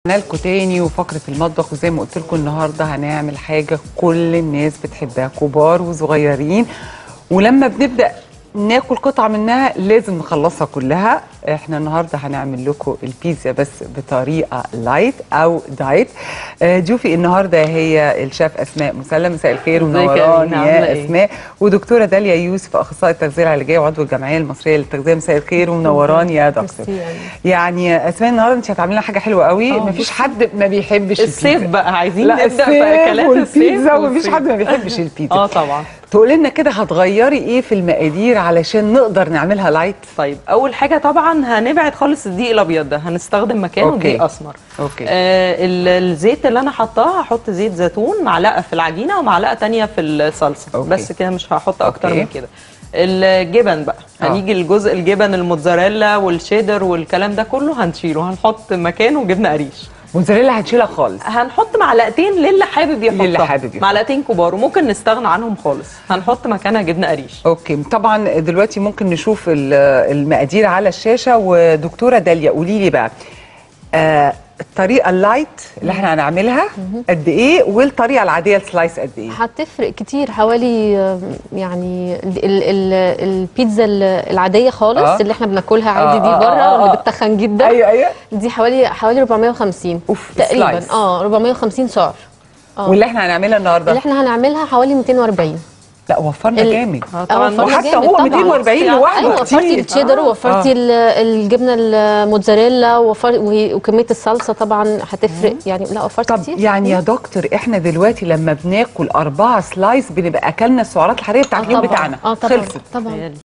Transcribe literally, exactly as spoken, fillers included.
لكم تاني وفقره المطبخ، وزي ما قلت لكم النهارده هنعمل حاجه كل الناس بتحبها، كبار وصغيرين، ولما بنبدا ناكل قطعه منها لازم نخلصها كلها. احنا النهارده هنعمل لكم البيتزا بس بطريقه لايت او دايت. ضيوفي النهارده هي الشيف اسماء مسلم. مساء الخير ونوراني يا اسماء. ودكتوره داليا يوسف اخصائيه التغذيه العلاجيه وعضو الجمعيه المصريه للتغذيه. مساء الخير ونوراني يا دكتور. يعني اسماء النهارده انت هتعملي لنا حاجه حلوه قوي. مفيش حد ما بيحبش الصيف بقى، عايزين نبدا في اكلات البيتزا، ومفيش حد ما بيحبش البيتزا. اه طبعا. تقولي لنا كده هتغيري ايه في المقادير علشان نقدر نعملها لايت؟ طيب اول حاجه طبعا هنبعد خالص الدقيق الابيض ده، هنستخدم مكانه دقيق اسمر. اوكي. آه الزيت اللي انا حطاه هحط زيت زيتون معلقه في العجينه ومعلقه ثانيه في الصلصه. أوكي. بس كده مش هحط اكتر أوكي. من كده. الجبن بقى هنيجي الجزء الجبن الموتزاريلا والشيدر والكلام ده كله هنشيله، هنحط مكانه جبنه قريش. موتزاريلا هنشيلها خالص، هنحط معلقتين للي حابب يحطها، للي حابب يحطها معلقتين كبار، وممكن نستغنى عنهم خالص، هنحط مكانها جبنه قريش. اوكي. طبعا دلوقتي ممكن نشوف المقادير على الشاشه. ودكتوره داليا قولي لي بقى آه الطريقه اللايت اللي احنا هنعملها قد ايه، والطريقه العاديه السلايس قد ايه؟ هتفرق كتير، حوالي يعني ال ال البيتزا العاديه خالص آه. اللي احنا بناكلها عادي آه دي بره آه آه اللي بتخن جدا. ايوه ايوه دي حوالي حوالي أربعمية وخمسين تقريبا. سلايس. اه أربعمية وخمسين سعر. آه. واللي احنا هنعملها النهارده اللي احنا هنعملها حوالي ميتين واربعين. لا وفرنا جامد. اه طبعا، وحتى هو ميتين واربعين لوحده. ايوه وفرتي التشيدر ووفرتي آه. الجبنه الموتزاريلا وكميه الصلصه طبعا هتفرق. يعني لا وفرتي طب كتير. يعني يا دكتور احنا دلوقتي لما بناكل اربعه سلايس بنبقى اكلنا السعرات الحراريه بتاعت اليوم بتاعنا. اه طبعا خلصت طبعا